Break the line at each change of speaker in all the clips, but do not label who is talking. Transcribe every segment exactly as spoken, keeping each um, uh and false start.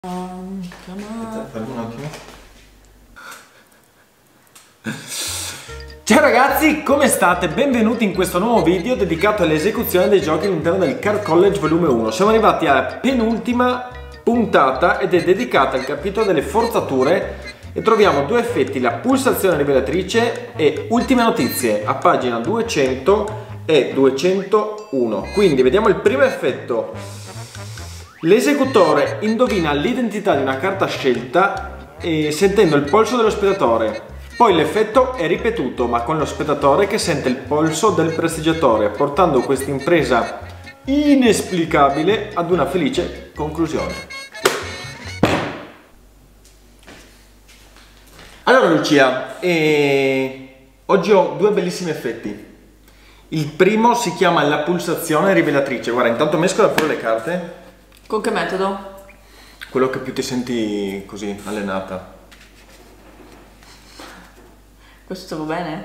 Fermo un attimo.
Ciao ragazzi, come state? Benvenuti in questo nuovo video dedicato all'esecuzione dei giochi all'interno del Card College volume uno. Siamo arrivati alla penultima puntata ed è dedicata al capitolo delle forzature e troviamo due effetti, la pulsazione rivelatrice e ultime notizie a pagina duecento e duecentouno. Quindi vediamo il primo effetto. L'esecutore indovina l'identità di una carta scelta e sentendo il polso dello spettatore. Poi l'effetto è ripetuto ma con lo spettatore che sente il polso del prestigiatore, portando questa impresa inesplicabile ad una felice conclusione. Allora Lucia, eh, oggi ho due bellissimi effetti. Il primo si chiama la pulsazione rivelatrice. Guarda, intanto mescola pure le carte.
Con che metodo?
Quello che più ti senti così allenata.
Questo stavo bene?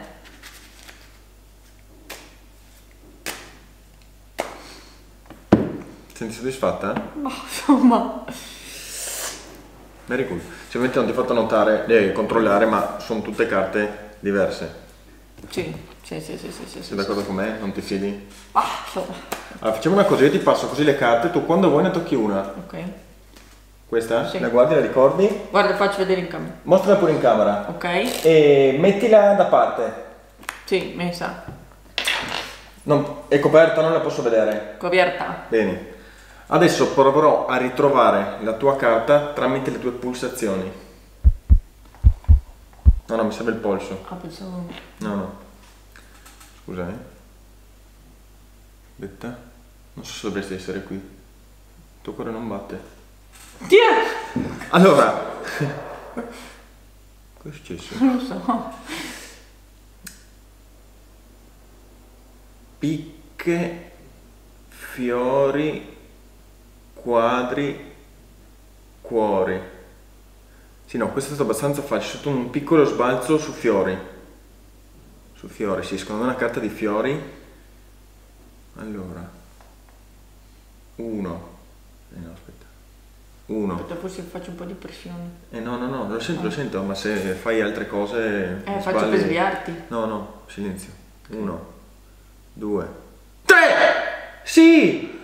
Senti soddisfatta?
Ma insomma.
Very good. Sicuramente non ti ho fatto notare, devi controllare, ma sono tutte carte diverse.
Sì, sì, sì, sì, sì, sì.
Sei d'accordo con me? Non ti fidi?
Ah, insomma.
Allora facciamo una cosa, io ti passo così le carte, tu quando vuoi ne tocchi una.
Ok.
Questa?
Sì.
La guardi, la ricordi?
Guarda, faccio vedere in camera.
Mostrala pure in camera.
Ok.
E mettila da parte.
Sì, messa.
Non, è coperta, non la posso vedere.
Coperta.
Bene. Adesso proverò a ritrovare la tua carta tramite le tue pulsazioni. No, no, mi serve il polso.
Ah, pensavo...
No, no. Scusa, eh. Aspetta. Non so se dovresti essere qui. Il tuo cuore non batte.
Tiè!
Allora. Cosa è successo?
Non lo so.
Picche, fiori, quadri, cuori. Sì, no, questo è stato abbastanza facile. C'è stato un piccolo sbalzo su fiori. Su fiori, sì, secondo me è una carta di fiori. Allora. Uno. Eh no, aspetta. Uno.
Aspetta, forse faccio un po' di pressione.
Eh no, no, no, lo sento, lo sento, ma se fai altre cose...
Eh,
sbagli.
faccio per sviarti.
No, no, silenzio. Uno. Due. Tre! Sì!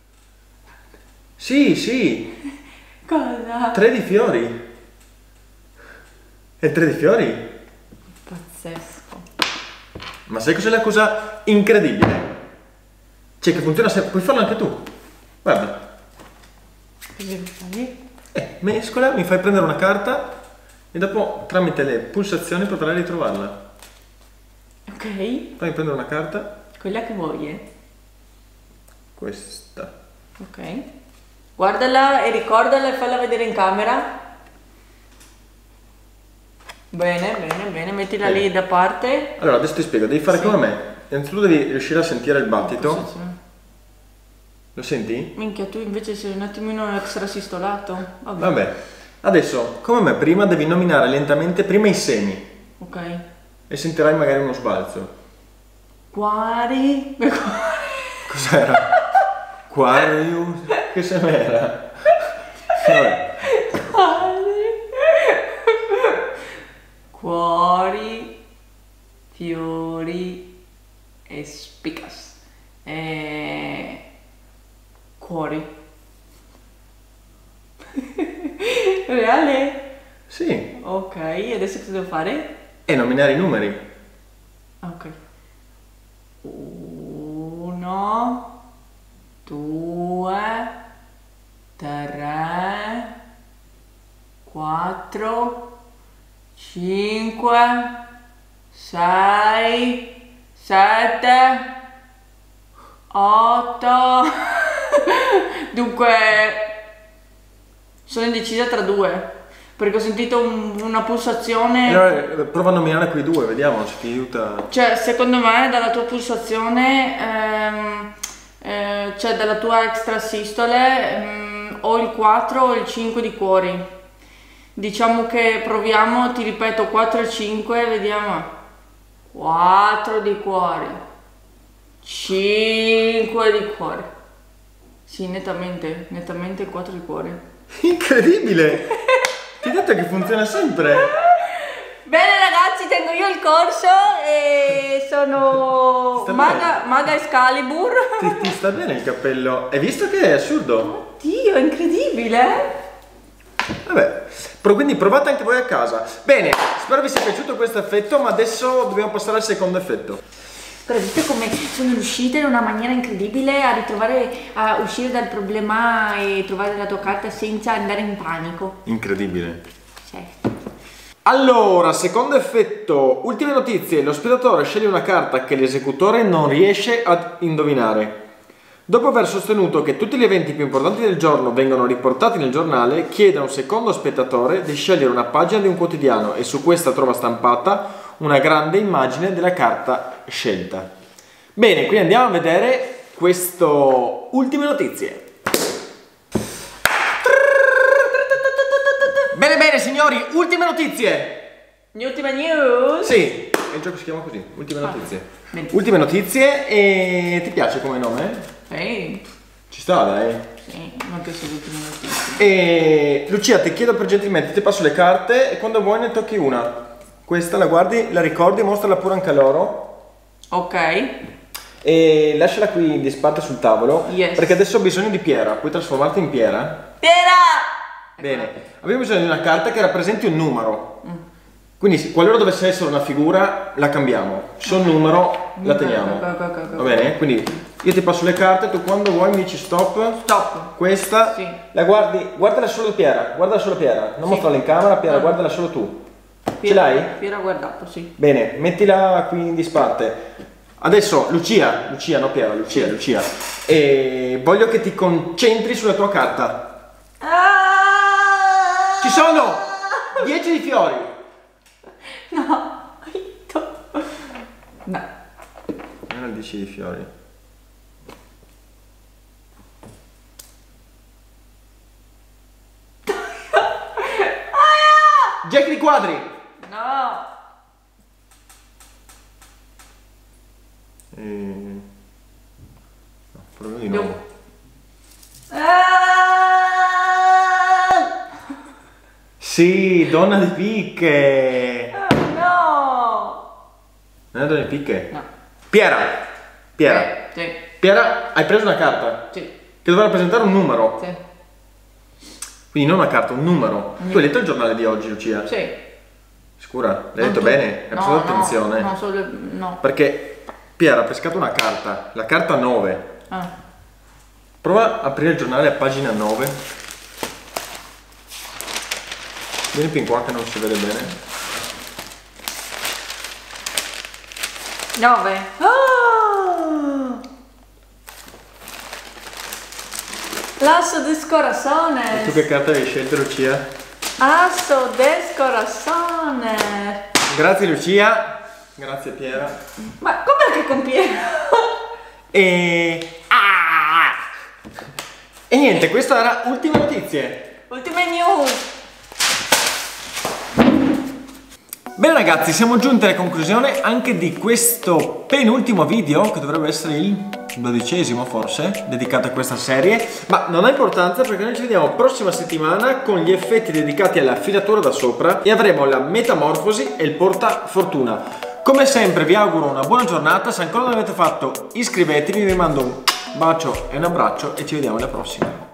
Sì, sì!
Cosa?
Tre di fiori! È tre di fiori?
Pazzesco.
Ma sai cos'è la cosa incredibile? Cioè che funziona sempre, puoi farlo anche tu. Guarda.
Cosa fai?
Eh, mescola, mi fai prendere una carta e dopo tramite le pulsazioni potrai ritrovarla.
Ok.
Fammi prendere una carta.
Quella che vuoi, eh?
Questa.
Ok. Guardala e ricordala e falla vedere in camera. Bene, bene, bene, mettila
Bene.
lì da parte.
Allora adesso ti spiego, devi fare
Sì.
come me. Innanzitutto devi riuscire a sentire il battito. Lo senti?
Minchia, tu invece sei un attimino extrasistolato. Vabbè.
Vabbè. Adesso, come me, prima devi nominare lentamente prima i semi.
Ok.
E sentirai magari uno sbalzo.
Quari.
Cos'era? Quarius? Che seme era? Vabbè.
Cuori, fiori e spicas. E... Cuori. Reale?
Sì.
Ok, adesso cosa devo fare?
E nominare i numeri.
Ok. Uno, due, tre, quattro, cinque, sei, sette, otto. Dunque, sono indecisa tra due. Perché ho sentito un- una pulsazione.
Allora prova a nominare quei due, vediamo se ti aiuta.
Cioè, secondo me, dalla tua pulsazione, ehm, eh, cioè dalla tua extrasistole, ehm, o il quattro o il cinque di cuori. Diciamo che proviamo, ti ripeto, quattro e cinque, vediamo. quattro di cuori, cinque di cuori. Sì, nettamente, nettamente quattro di cuore.
Incredibile! Ti ho detto che funziona sempre.
Bene ragazzi, tengo io il corso e sono Maga, Maga Excalibur.
Ti, ti sta bene il cappello? Hai visto che è assurdo?
Oddio, è incredibile.
Vabbè, però quindi provate anche voi a casa. Bene, spero vi sia piaciuto questo effetto, ma adesso dobbiamo passare al secondo effetto.
Però visto come sono riuscita in una maniera incredibile a ritrovare, a uscire dal problema e trovare la tua carta senza andare in panico.
Incredibile.
Certo.
Allora, secondo effetto, ultime notizie, lo spettatore sceglie una carta che l'esecutore non riesce ad indovinare. Dopo aver sostenuto che tutti gli eventi più importanti del giorno vengono riportati nel giornale, chiede a un secondo spettatore di scegliere una pagina di un quotidiano e su questa trova stampata una grande immagine della carta scelta. Bene, quindi andiamo a vedere questo ultime notizie. Bene bene signori, ultime notizie.
Ultime news?
Sì, il gioco si chiama così, ultime notizie.
Ah,
ultime notizie e ti piace come nome?
Sì.
Ci sta dai.
Sì, non penso alle ultime notizie.
E Lucia, ti chiedo per gentilmente, ti passo le carte e quando vuoi ne tocchi una. Questa la guardi, la ricordi, mostrala pure anche a loro.
Ok.
E lasciala qui in disparte sul tavolo.
Yes.
Perché adesso ho bisogno di Piera. Puoi trasformarti in Piera?
Piera!
Bene. Abbiamo bisogno di una carta che rappresenti un numero. Mm. Quindi qualora dovesse essere una figura, la cambiamo. Se è un numero, la teniamo.
Okay, okay, okay,
Va bene? Quindi io ti passo le carte, tu quando vuoi mi dici stop.
Stop.
Questa.
Sì.
La guardi, guardala solo Piera. Guardala solo Piera. Non sì. mostrarla in camera, Piera, ah. guardala solo tu. Ce l'hai?
Piera guardato, sì.
Bene, mettila qui in disparte. Adesso Lucia, Lucia, no Piera, Lucia, Lucia. E voglio che ti concentri sulla tua carta.
Ah!
Ci sono dieci di fiori.
No, aiuto. No.
Non ho dieci di fiori. Jack di quadri.
No.
E... no, proviamo di nuovo.
Ah!
Sì, donna di picche.
Oh, no.
Non è donna di picche?
No.
Piera. Piera.
Eh, sì.
Piera, hai preso una carta?
Sì.
Che doveva rappresentare un numero.
Sì.
Quindi non una carta, un numero. Mm. Tu hai letto il giornale di oggi, Lucia?
Sì.
Sicura? L'hai detto bene? Hai preso
no,
attenzione?
No, no, solo... no.
Perché Piera ha pescato una carta, la carta nove.
Ah.
Prova a aprire il giornale a pagina nove. Vieni più in qua che non si vede bene.
nove. Oh! L'asso de corazones.
E tu che carta hai scelto, Lucia?
Asso de corazones.
Grazie Lucia. Grazie Piera.
Ma com'è che con Piera?
E... ah! E niente, questa era ultime notizie.
Ultime news.
Bene ragazzi, siamo giunti alla conclusione anche di questo penultimo video, che dovrebbe essere il dodicesimo forse, dedicato a questa serie, ma non ha importanza perché noi ci vediamo prossima settimana con gli effetti dedicati alla filatura da sopra e avremo la metamorfosi e il portafortuna. Come sempre vi auguro una buona giornata, se ancora non l'avete fatto iscrivetevi, vi mando un bacio e un abbraccio e ci vediamo alla prossima.